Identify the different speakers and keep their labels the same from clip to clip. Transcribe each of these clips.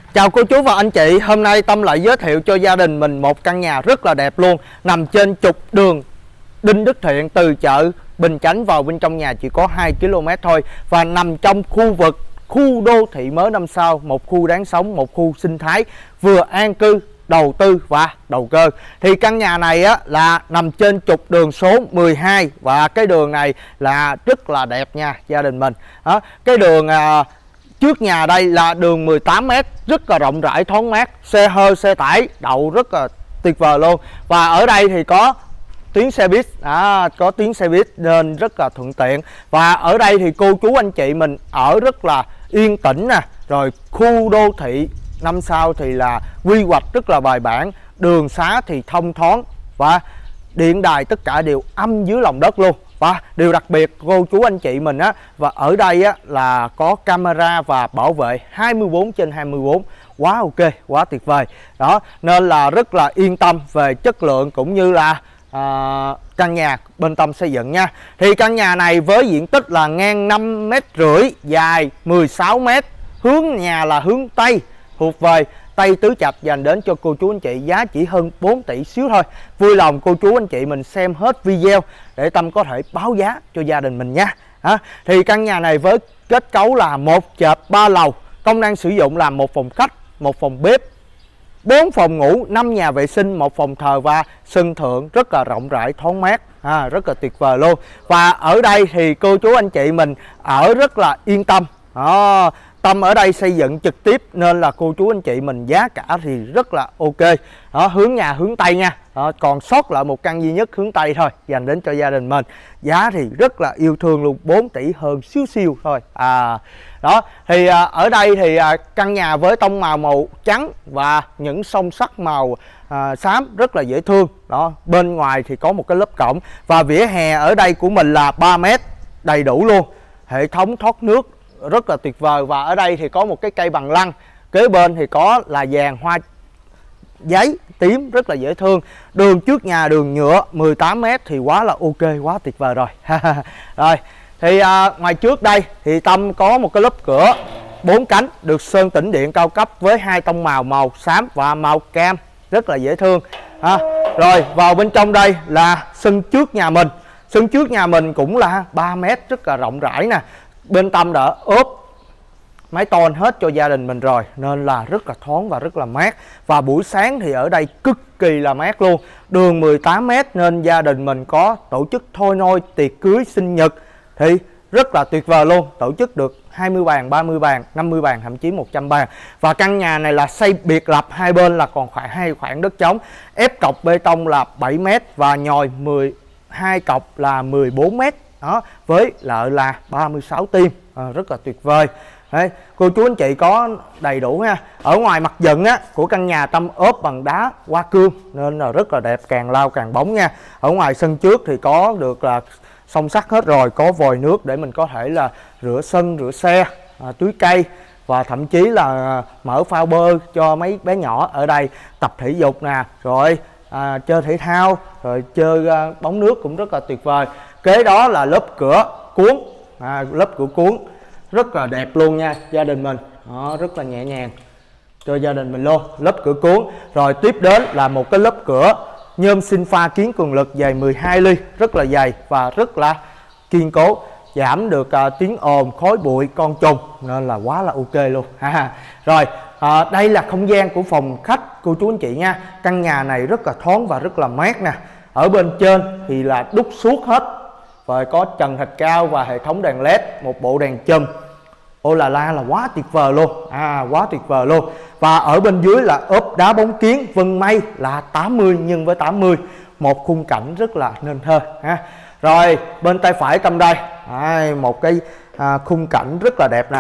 Speaker 1: Chào cô chú và anh chị, hôm nay Tâm lại giới thiệu cho gia đình mình một căn nhà rất là đẹp luôn. Nằm trên trục đường Đinh Đức Thiện, từ chợ Bình Chánh vào bên trong nhà chỉ có 2 km thôi. Và nằm trong khu vực khu đô thị mới 5 sao, một khu đáng sống, một khu sinh thái, vừa an cư, đầu tư và đầu cơ. Thì căn nhà này á là nằm trên trục đường số 12 và cái đường này là rất là đẹp nha gia đình mình. Đó, cái đường trước nhà đây là đường 18m, rất là rộng rãi thoáng mát, xe hơi xe tải đậu rất là tuyệt vời luôn. Và ở đây thì có tuyến xe buýt, có tuyến xe buýt nên rất là thuận tiện. Và ở đây thì cô chú anh chị mình ở rất là yên tĩnh nè. Rồi khu đô thị 5 sao thì là quy hoạch rất là bài bản, đường xá thì thông thoáng và điện đài tất cả đều âm dưới lòng đất luôn. Và điều đặc biệt cô chú anh chị mình á, và ở đây á là có camera và bảo vệ 24/24, quá ok, quá tuyệt vời đó, nên là rất là yên tâm về chất lượng cũng như là căn nhà bên Tâm xây dựng nha. Thì căn nhà này với diện tích là ngang 5,5 m, dài 16 m, hướng nhà là hướng Tây, thuộc về Tây Tứ Trạch, dành đến cho cô chú anh chị giá chỉ hơn 4 tỷ xíu thôi. Vui lòng cô chú anh chị mình xem hết video để Tâm có thể báo giá cho gia đình mình nha. Thì căn nhà này với kết cấu là 1 trệt 3 lầu, công năng sử dụng là 1 phòng khách, 1 phòng bếp, 4 phòng ngủ, 5 nhà vệ sinh, 1 phòng thờ và sân thượng rất là rộng rãi thoáng mát, rất là tuyệt vời luôn. Và ở đây thì cô chú anh chị mình ở rất là yên tâm. Tâm ở đây xây dựng trực tiếp nên là cô chú anh chị mình giá cả thì rất là ok. Hướng nhà hướng Tây nha. Còn sót lại một căn duy nhất hướng Tây thôi, dành đến cho gia đình mình. Giá thì rất là yêu thương luôn, 4 tỷ hơn xíu xíu thôi. Đó thì ở đây thì căn nhà với tông màu trắng và những song sắt màu xám rất là dễ thương. Đó, bên ngoài thì có một cái lớp cổng và vỉa hè ở đây của mình là 3 m đầy đủ luôn. Hệ thống thoát nước rất là tuyệt vời. Và ở đây thì có một cái cây bằng lăng, kế bên thì có là vàng hoa giấy tím rất là dễ thương. Đường trước nhà đường nhựa 18 m thì quá là ok, quá tuyệt vời rồi. Rồi thì ngoài trước đây thì Tâm có một cái lớp cửa 4 cánh được sơn tĩnh điện cao cấp với 2 tông màu xám và màu cam rất là dễ thương. Rồi vào bên trong đây là sân trước nhà mình. Sân trước nhà mình cũng là 3 m rất là rộng rãi nè. Bên Tâm đã ốp mái tôn hết cho gia đình mình rồi nên là rất là thoáng và rất là mát. Và buổi sáng thì ở đây cực kỳ là mát luôn. Đường 18 m nên gia đình mình có tổ chức thôi nôi, tiệc cưới, sinh nhật thì rất là tuyệt vời luôn. Tổ chức được 20 bàn, 30 bàn, 50 bàn, thậm chí 100 bàn. Và căn nhà này là xây biệt lập, hai bên là còn hai khoảng đất trống. Ép cọc bê tông là 7 m và nhồi 12 cọc là 14 m. Đó, với lợi là 36 tim, rất là tuyệt vời. Đấy, cô chú anh chị có đầy đủ ha. Ở ngoài mặt dựng á của căn nhà Tâm ốp bằng đá hoa cương nên là rất là đẹp, càng lau càng bóng nha. Ở ngoài sân trước thì có được là song sắt hết rồi, có vòi nước để mình có thể là rửa sân, rửa xe, tưới cây và thậm chí là mở phao bơi cho mấy bé nhỏ ở đây tập thể dục nè, rồi chơi thể thao, rồi chơi bóng nước cũng rất là tuyệt vời. Kế đó là lớp cửa cuốn, lớp cửa cuốn rất là đẹp luôn nha gia đình mình. Đó, rất là nhẹ nhàng cho gia đình mình luôn, lớp cửa cuốn. Rồi tiếp đến là một cái lớp cửa nhôm sinh pha kiến cường lực dày 12 ly, rất là dày và rất là kiên cố, giảm được tiếng ồn, khói bụi, con trùng nên là quá là ok luôn. Rồi đây là không gian của phòng khách cô chú anh chị nha. Căn nhà này rất là thoáng và rất là mát nè. Ở bên trên thì là đúc suốt hết và có trần thạch cao và hệ thống đèn led, một bộ đèn chùm. Ô là quá tuyệt vời luôn, quá tuyệt vời luôn. Và ở bên dưới là ốp đá bóng kiến vân mây là 80 x 80, một khung cảnh rất là nên thơ ha. Rồi bên tay phải Tâm đây, một cái khung cảnh rất là đẹp nè,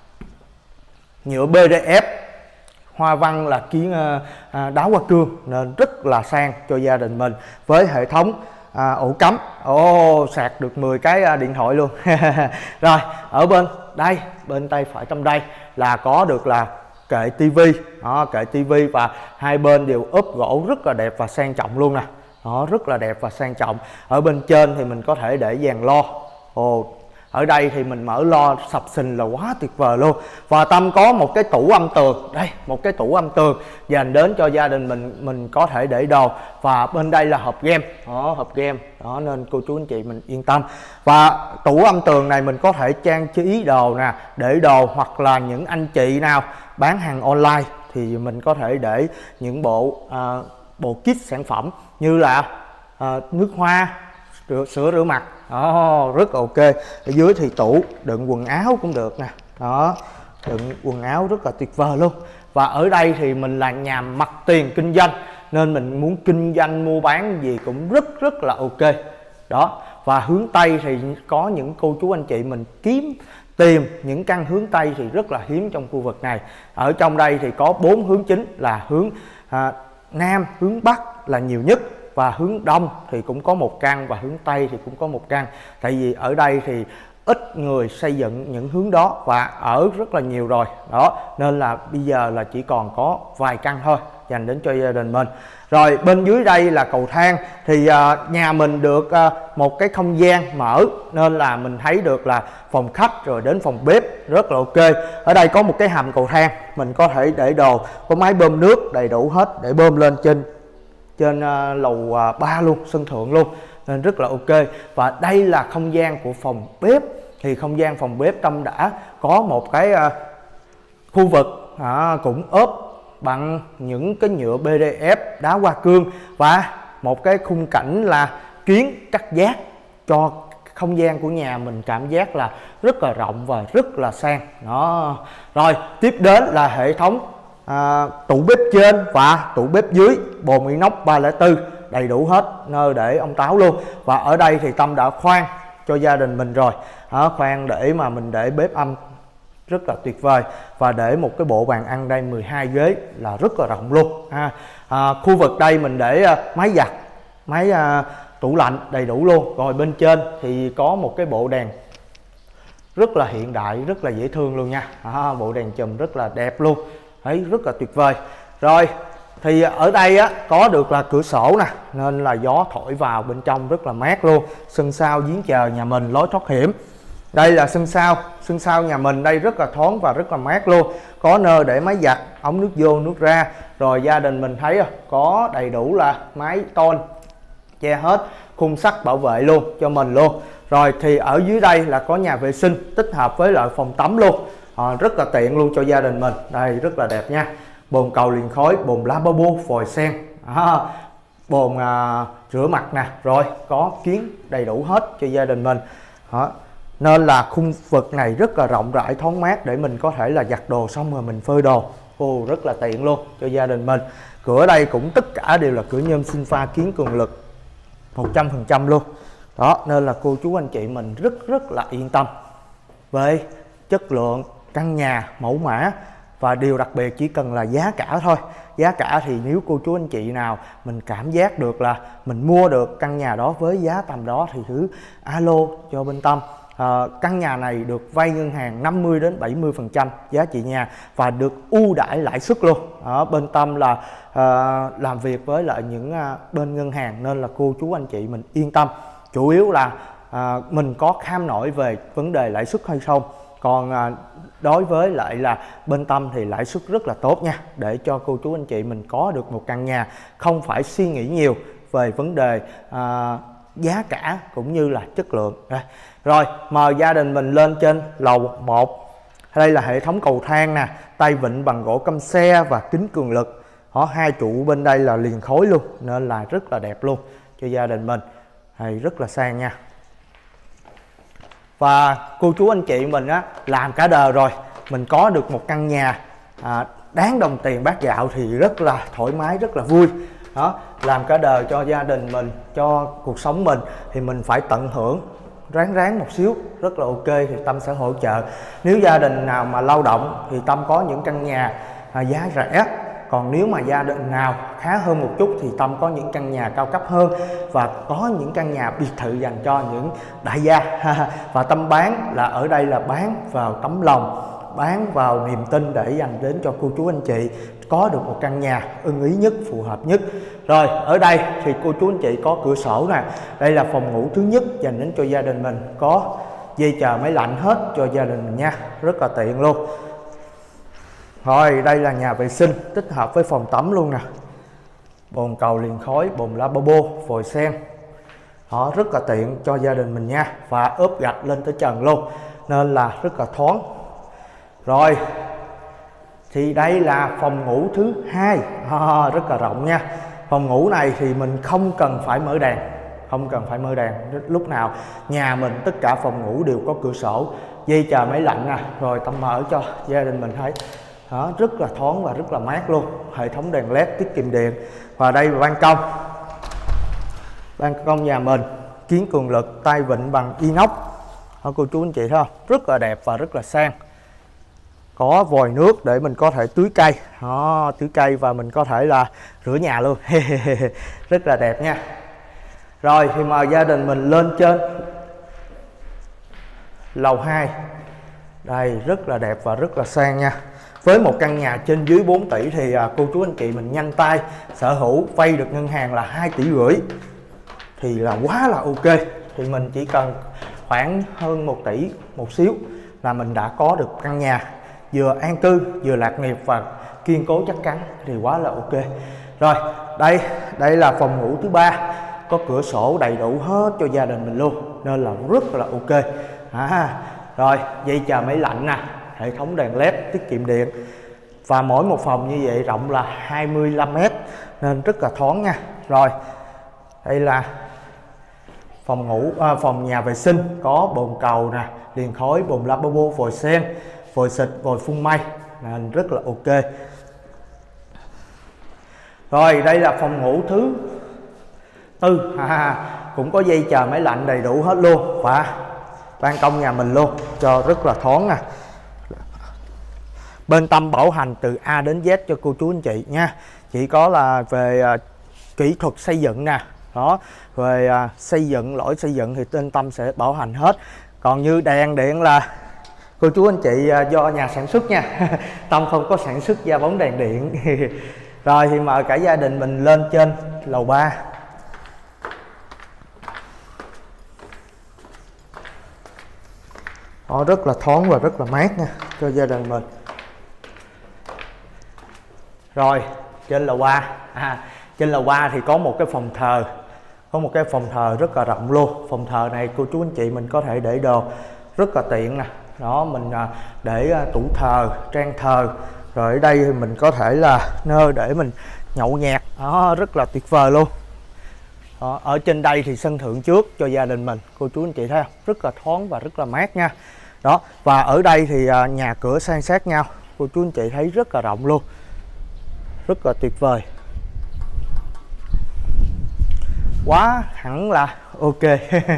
Speaker 1: nhựa BDF, hoa văn là kiến đá hoa cương nên rất là sang cho gia đình mình, với hệ thống ổ cắm, sạc được 10 cái điện thoại luôn. Rồi ở bên đây, bên tay phải Tâm đây là có được là kệ tivi, kệ tivi và hai bên đều ốp gỗ rất là đẹp và sang trọng luôn nè. Đó, rất là đẹp và sang trọng. Ở bên trên thì mình có thể để dàn lo, Ở đây thì mình mở lo sập sình là quá tuyệt vời luôn. Và Tâm có một cái tủ âm tường, đây một cái tủ âm tường dành đến cho gia đình mình có thể để đồ. Và bên đây là hộp game, đó, hộp game đó, nên cô chú anh chị mình yên tâm. Và tủ âm tường này mình có thể trang trí đồ nè, để đồ, hoặc là những anh chị nào bán hàng online thì mình có thể để những bộ kit sản phẩm như là nước hoa, sữa rửa mặt đó, rất ok. Ở dưới thì tủ đựng quần áo cũng được nè, đó, đựng quần áo rất là tuyệt vời luôn. Và ở đây thì mình là nhà mặt tiền kinh doanh, nên mình muốn kinh doanh mua bán gì cũng rất là ok đó. Và hướng Tây thì có những cô chú anh chị mình tìm những căn hướng Tây thì rất là hiếm trong khu vực này. Ở trong đây thì có 4 hướng chính là hướng Nam, hướng Bắc là nhiều nhất, và hướng Đông thì cũng có một căn, và hướng Tây thì cũng có một căn. Tại vì ở đây thì ít người xây dựng những hướng đó và ở rất là nhiều rồi đó, nên là bây giờ là chỉ còn có vài căn thôi dành đến cho gia đình mình. Rồi bên dưới đây là cầu thang, thì nhà mình được một cái không gian mở, nên là mình thấy được là phòng khách rồi đến phòng bếp rất là ok. Ở đây có một cái hầm cầu thang, mình có thể để đồ, có máy bơm nước đầy đủ hết để bơm lên trên lầu 3 luôn, sân thượng luôn, nên rất là ok. Và đây là không gian của phòng bếp, thì không gian phòng bếp Tâm đã có một cái khu vực cũng ốp bằng những cái nhựa PDF, đá hoa cương, và một cái khung cảnh là kiến cắt giác, cho không gian của nhà mình cảm giác là rất là rộng và rất là sang đó. Rồi tiếp đến là hệ thống tủ bếp trên và tủ bếp dưới, bồn inox 304 đầy đủ hết, nơi để ông táo luôn. Và ở đây thì Tâm đã khoan cho gia đình mình rồi, khoan để mà mình để bếp âm rất là tuyệt vời. Và để một cái bộ bàn ăn đây 12 ghế là rất là rộng luôn. Khu vực đây mình để máy giặt, máy tủ lạnh đầy đủ luôn. Rồi bên trên thì có một cái bộ đèn rất là hiện đại, rất là dễ thương luôn nha. Bộ đèn chùm rất là đẹp luôn, thấy rất là tuyệt vời. Rồi thì ở đây có được là cửa sổ nè, nên là gió thổi vào bên trong rất là mát luôn. Sân sau giếng trời nhà mình, lối thoát hiểm. Đây là sân sau nhà mình đây rất là thoáng và rất là mát luôn. Có nơi để máy giặt, ống nước vô nước ra. Rồi gia đình mình thấy có đầy đủ là mái tôn che hết, khung sắt bảo vệ luôn cho mình luôn. Rồi thì ở dưới đây là có nhà vệ sinh tích hợp với lại phòng tắm luôn, rất là tiện luôn cho gia đình mình. Đây rất là đẹp nha, bồn cầu liền khói, bồn lavabo vòi sen, bồn rửa mặt nè, rồi có kiến đầy đủ hết cho gia đình mình đó. Nên là khung vực này rất là rộng rãi, thoáng mát để mình có thể là giặt đồ xong rồi mình phơi đồ, rất là tiện luôn cho gia đình mình. Cửa đây cũng tất cả đều là cửa nhôm sinh pha kiến cường lực 100% luôn đó, nên là cô chú anh chị mình rất là yên tâm về chất lượng căn nhà, mẫu mã. Và điều đặc biệt chỉ cần là giá cả thôi. Giá cả thì nếu cô chú anh chị nào mình cảm giác được là mình mua được căn nhà đó với giá tầm đó thì cứ alo cho bên Tâm. Căn nhà này được vay ngân hàng 50 đến 70% giá trị nhà và được ưu đãi lãi suất luôn. Bên Tâm là làm việc với lại những bên ngân hàng, nên là cô chú anh chị mình yên tâm. Chủ yếu là mình có kham nổi về vấn đề lãi suất hay không. Còn đối với lại là bên Tâm thì lãi suất rất là tốt nha, để cho cô chú anh chị mình có được một căn nhà không phải suy nghĩ nhiều về vấn đề giá cả cũng như là chất lượng. Rồi mời gia đình mình lên trên lầu 1. Đây là hệ thống cầu thang nè, tay vịn bằng gỗ căm xe và kính cường lực. Hai trụ bên đây là liền khối luôn, nên là rất là đẹp luôn cho gia đình mình, rất là sang nha. Và cô chú anh chị mình làm cả đời rồi, mình có được một căn nhà đáng đồng tiền bát gạo thì rất là thoải mái, rất là vui đó. Làm cả đời cho gia đình mình, cho cuộc sống mình thì mình phải tận hưởng, ráng một xíu, rất là ok thì Tâm sẽ hỗ trợ. Nếu gia đình nào mà lao động thì Tâm có những căn nhà giá rẻ. Còn nếu mà gia đình nào khá hơn một chút thì Tâm có những căn nhà cao cấp hơn và có những căn nhà biệt thự dành cho những đại gia. Và Tâm bán là ở đây là bán vào tấm lòng, bán vào niềm tin để dành đến cho cô chú anh chị có được một căn nhà ưng ý nhất, phù hợp nhất. Rồi ở đây thì cô chú anh chị có cửa sổ nè. Đây là phòng ngủ thứ nhất dành đến cho gia đình mình, có dây chờ máy lạnh hết cho gia đình mình nha, rất là tiện luôn. Rồi đây là nhà vệ sinh tích hợp với phòng tắm luôn nè, bồn cầu liền khói, bồn lavabo, vòi sen. Đó, rất là tiện cho gia đình mình nha, và ốp gạch lên tới trần luôn nên là rất là thoáng. Rồi thì đây là phòng ngủ thứ hai, rất là rộng nha. Phòng ngủ này thì mình không cần phải mở đèn, lúc nào nhà mình tất cả phòng ngủ đều có cửa sổ, dây chờ máy lạnh nè, rồi tăm mở cho gia đình mình thấy. Đó, rất là thoáng và rất là mát luôn. Hệ thống đèn led tiết kiệm điện. Và đây là ban công nhà mình, kiến cường lực, tay vịn bằng inox. Cô chú anh chị thấy không, rất là đẹp và rất là sang. Có vòi nước để mình có thể tưới cây. Đó, tưới cây và mình có thể là rửa nhà luôn. Rất là đẹp nha. Rồi thì mời gia đình mình lên trên lầu 2. Đây rất là đẹp và rất là sang nha. Với một căn nhà trên dưới 4 tỷ thì cô chú anh chị mình nhanh tay sở hữu, vay được ngân hàng là 2,5 tỷ thì là quá là ok. Thì mình chỉ cần khoảng hơn 1 tỷ một xíu là mình đã có được căn nhà vừa an cư, vừa lạc nghiệp và kiên cố chắc chắn, thì quá là ok. Rồi đây là phòng ngủ thứ ba, có cửa sổ đầy đủ hết cho gia đình mình luôn nên là rất là ok. Rồi dây chờ máy lạnh nè, hệ thống đèn led tiết kiệm điện, và mỗi một phòng như vậy rộng là 25 m nên rất là thoáng nha. Rồi đây là phòng nhà vệ sinh, có bồn cầu nè, liền khói, bồn lavabo, vòi sen, vòi xịt, vòi phun mây nên rất là ok. Rồi đây là phòng ngủ thứ tư, cũng có dây chờ máy lạnh đầy đủ hết luôn, và ban công nhà mình luôn cho rất là thoáng nè. Bên Tâm bảo hành từ A đến Z cho cô chú anh chị nha. Chỉ có là về kỹ thuật xây dựng nè, đó, về xây dựng, lỗi xây dựng thì bên Tâm sẽ bảo hành hết. Còn như đèn điện là cô chú anh chị do nhà sản xuất nha. Tâm không có sản xuất ra bóng đèn điện. Rồi thì mời cả gia đình mình lên trên lầu 3. Đó, rất là thoáng và rất là mát nha cho gia đình mình. Rồi trên lầu 3, trên lầu 3 thì có một cái phòng thờ, rất là rộng luôn. Phòng thờ này cô chú anh chị mình có thể để đồ rất là tiện nè. Đó, mình để tủ thờ, trang thờ. Rồi ở đây thì mình có thể là nơi để mình nhậu nhẹt. Đó, rất là tuyệt vời luôn. Đó, ở trên đây thì sân thượng trước cho gia đình mình, cô chú anh chị thấy không, rất là thoáng và rất là mát nha. Đó, và ở đây thì nhà cửa san sát nhau, cô chú anh chị thấy rất là rộng luôn, rất là tuyệt vời, quá hẳn là ok.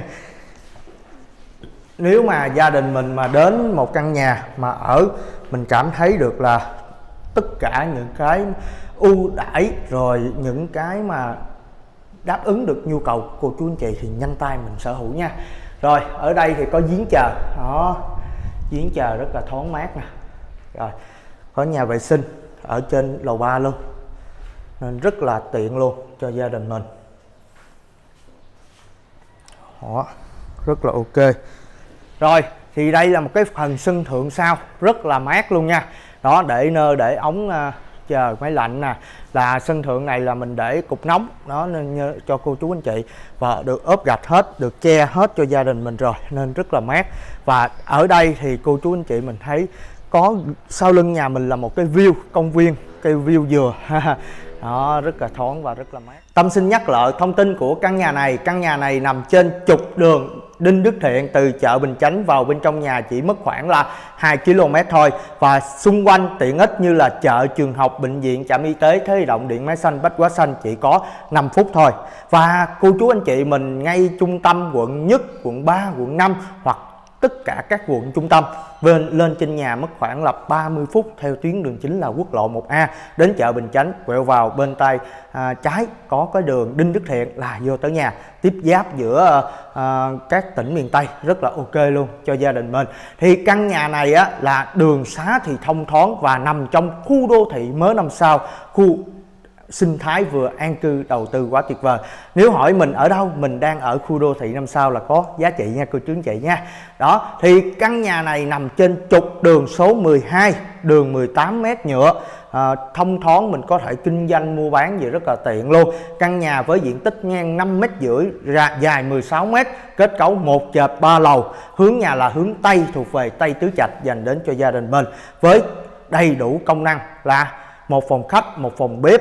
Speaker 1: Nếu mà gia đình mình mà đến một căn nhà mà ở, mình cảm thấy được là tất cả những cái ưu đãi, rồi những cái mà đáp ứng được nhu cầu của cô chú anh chị thì nhanh tay mình sở hữu nha. Rồi ở đây thì có giếng chờ, đó, giếng chờ rất là thoáng mát nè. Rồi có nhà vệ sinh ở trên lầu 3 luôn nên rất là tiện luôn cho gia đình mình. Đó, rất là ok. Rồi thì đây là một cái phần sân thượng sau rất là mát luôn nha. Đó, để nơi để ống chờ máy lạnh nè, là sân thượng này là mình để cục nóng đó nên cho cô chú anh chị, và được ốp gạch hết, được che hết cho gia đình mình rồi nên rất là mát. Và ở đây thì cô chú anh chị mình thấy có sau lưng nhà mình là một cái view công viên, cây view dừa. Đó, rất là thoáng và rất là mát. Tâm xin nhắc lại thông tin của căn nhà này. Căn nhà này nằm trên trục đường Đinh Đức Thiện, từ chợ Bình Chánh vào bên trong nhà chỉ mất khoảng là 2 km thôi. Và xung quanh tiện ích như là chợ, trường học, bệnh viện, trạm y tế, Thế Di Động, Điện Máy Xanh, Bách Hóa Xanh chỉ có 5 phút thôi. Và cô chú anh chị mình ngay trung tâm quận Nhất, quận 3, quận 5 hoặc tất cả các quận trung tâm lên trên nhà mất khoảng là 30 phút theo tuyến đường chính là quốc lộ 1A đến chợ Bình Chánh, quẹo vào bên tay trái có cái đường Đinh Đức Thiện là vô tới nhà, tiếp giáp giữa các tỉnh miền Tây, rất là ok luôn cho gia đình mình. Thì căn nhà này á là đường xá thì thông thoáng và nằm trong khu đô thị mới năm sao, khu sinh thái vừa an cư, đầu tư quá tuyệt vời. Nếu hỏi mình ở đâu, mình đang ở khu đô thị 5 sao là có giá trị nha cô chú anh chị nha. Đó, thì căn nhà này nằm trên trục đường số 12, đường 18m nhựa, thông thoáng, mình có thể kinh doanh mua bán gì rất là tiện luôn. Căn nhà với diện tích ngang 5,5 m, dài 16m, kết cấu 1 trệt 3 lầu, hướng nhà là hướng Tây, thuộc về Tây Tứ Trạch, dành đến cho gia đình mình, với đầy đủ công năng là một phòng khách, một phòng bếp,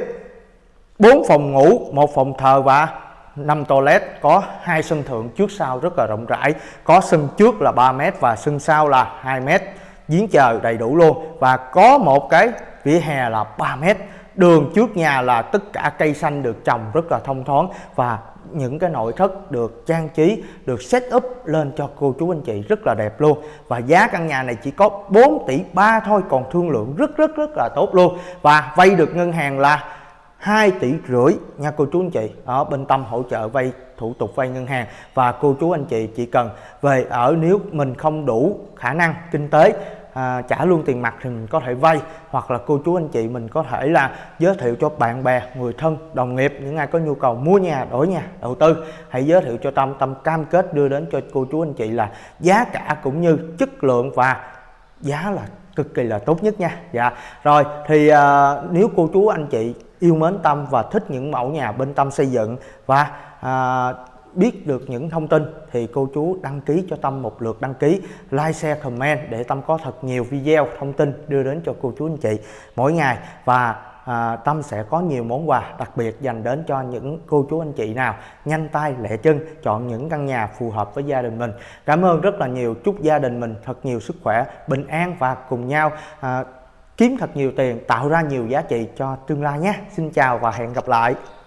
Speaker 1: 4 phòng ngủ, một phòng thờ và 5 toilet, có 2 sân thượng trước sau rất là rộng rãi, có sân trước là 3m và sân sau là 2m, giếng trời đầy đủ luôn, và có một cái vỉa hè là 3m. Đường trước nhà là tất cả cây xanh được trồng rất là thông thoáng, và những cái nội thất được trang trí, được set up lên cho cô chú anh chị rất là đẹp luôn. Và giá căn nhà này chỉ có 4,3 tỷ thôi, còn thương lượng rất là tốt luôn. Và vay được ngân hàng là 2,5 tỷ nha cô chú anh chị. Ở bên Tâm hỗ trợ vay, thủ tục vay ngân hàng, và cô chú anh chị chỉ cần về ở, nếu mình không đủ khả năng kinh tế trả luôn tiền mặt thì mình có thể vay, hoặc là cô chú anh chị mình có thể là giới thiệu cho bạn bè, người thân, đồng nghiệp, những ai có nhu cầu mua nhà, đổi nhà, đầu tư, hãy giới thiệu cho Tâm. Tâm cam kết đưa đến cho cô chú anh chị là giá cả cũng như chất lượng và giá là cực kỳ là tốt nhất nha. Dạ rồi, thì nếu cô chú anh chị yêu mến Tâm và thích những mẫu nhà bên Tâm xây dựng và biết được những thông tin, thì cô chú đăng ký cho Tâm một lượt đăng ký, like, share, comment để Tâm có thật nhiều video thông tin đưa đến cho cô chú anh chị mỗi ngày. Và Tâm sẽ có nhiều món quà đặc biệt dành đến cho những cô chú anh chị nào nhanh tay lẹ chân chọn những căn nhà phù hợp với gia đình mình. Cảm ơn rất là nhiều, chúc gia đình mình thật nhiều sức khỏe, bình an và cùng nhau kiếm thật nhiều tiền, tạo ra nhiều giá trị cho tương lai nhé. Xin chào và hẹn gặp lại.